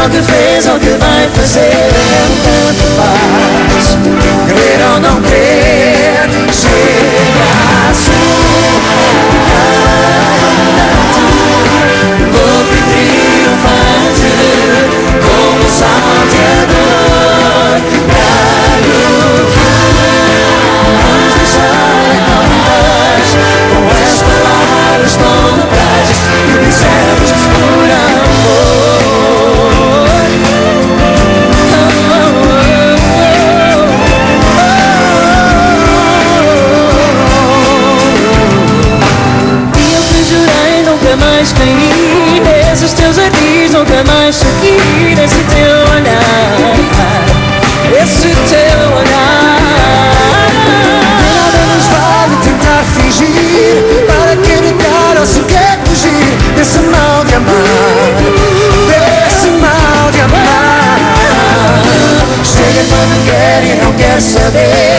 o que fez ou o que vai fazer, tanto faz. Crer ou não crer, chega a sua louco e triunfante, como salteador, trago que nos deixar em paz, com as palavras tontas que dissemos por amor. E eu te jurei nunca mais cair nesses teus ardis, nunca mais seguir esse teu olhar, esse teu olhar. Nada nos vale tentar fingir para acreditar ou sequer fugir desse mal de amar, desse mal de amar. Chega quando quer e não quer saber.